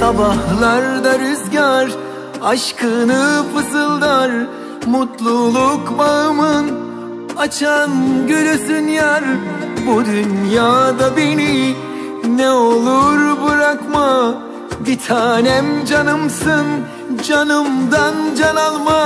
Sabahlarda rüzgar aşkını fısıldar, mutluluk bağımın açan gülüsün yar. Bu dünyada beni ne olur bırakma, bir tanem canımsın, canımdan can alma.